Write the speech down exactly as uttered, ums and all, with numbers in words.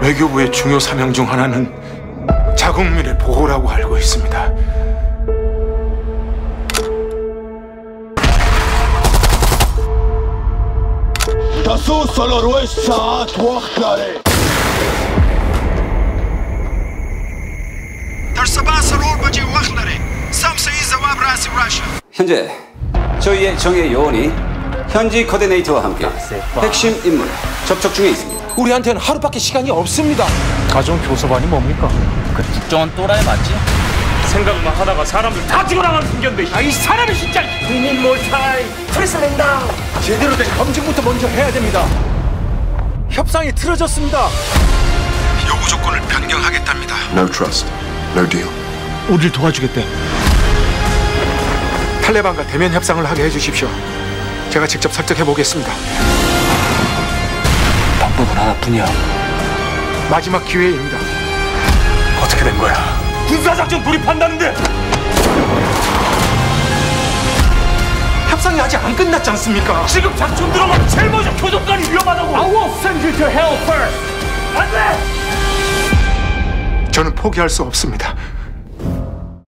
외교부의 중요 사명 중 하나는 자국민의 보호라고 알고 있습니다. 현재 저희의 정예 요원이 현지 코디네이터와 함께 핵심 인물 접촉 중에 있습니다. 우리한테는 하루밖에 시간이 없습니다. 가정 교섭안이 뭡니까? 그 국정원 또라이 맞지? 생각만 하다가 사람들 다 죽어나가는 풍경인데 아, 이 사람이 진짜 We need more time. Press down. 제대로 된 검증부터 먼저 해야 됩니다. 협상이 틀어졌습니다. 요구 조건을 변경하겠답니다. No trust, no deal. 우리를 도와주겠대. 탈레반과 대면 협상을 하게 해주십시오. 제가 직접 설득해 보겠습니다. 방법은 하나뿐이야. 마지막 기회입니다. 어떻게 된 거야? 군사작전 돌입한다는데! 협상이 아직 안 끝났지 않습니까? 지금 작전 들어가면 제일 먼저 교정관이 위험하다고! I will send you to hell first! 안 돼! 저는 포기할 수 없습니다.